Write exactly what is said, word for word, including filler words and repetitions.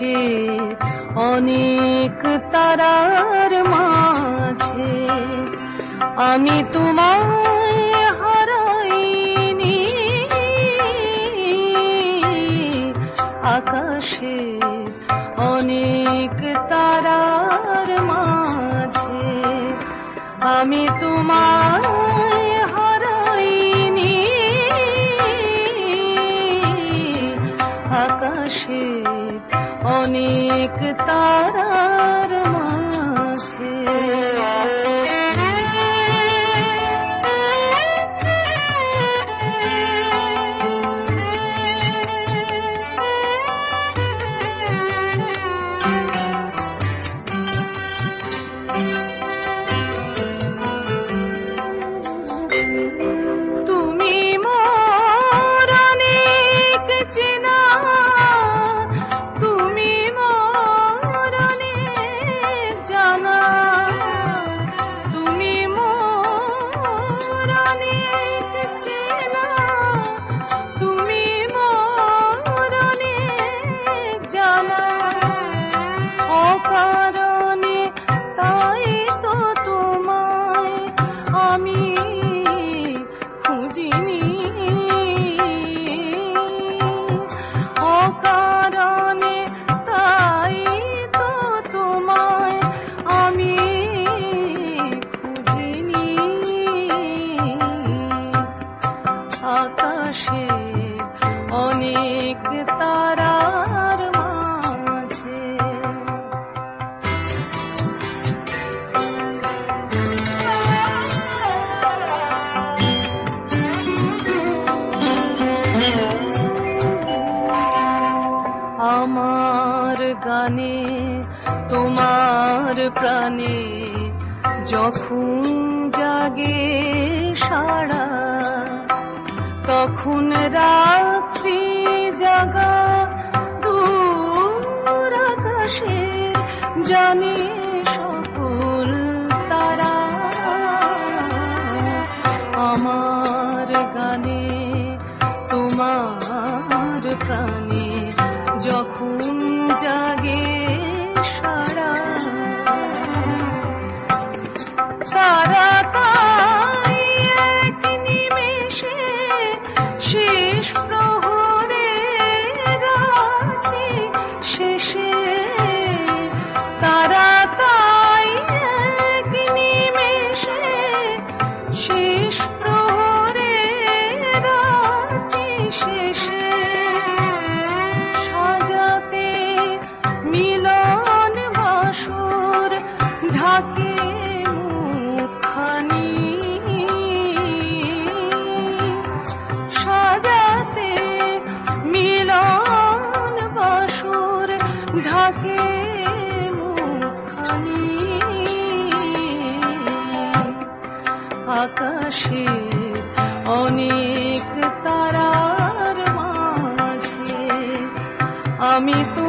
আকাশে অনেক তারার মাঝে আমি তোমায় হারাইনি। আকাশে অনেক তারার মাঝে আমি তোমায় হারাইনি। আকাশে অনেক তারার মাঝে আকাশে অনেক তারার মাঝে আমার গানে তোমার প্রাণে যখন জাগে সাড়া তখন রাত্রি জাগা দূর আকাশে জানে সকল তারা। আমার গানে তোমার প্রাণে যখন জাগে সারা তারা তাই এক নিমেষে শেষ প্রহরে রাতে শেষে তারা তাই এক নিমেষে শেষ প্রহরে রাতে শেষে সাজাতে মিলন বাসর ঢাকে মুখখানি। সাজাতে মিলন বাসর ঢাকে মুখখানি। আকাশে অনেক তারার মাঝে আমি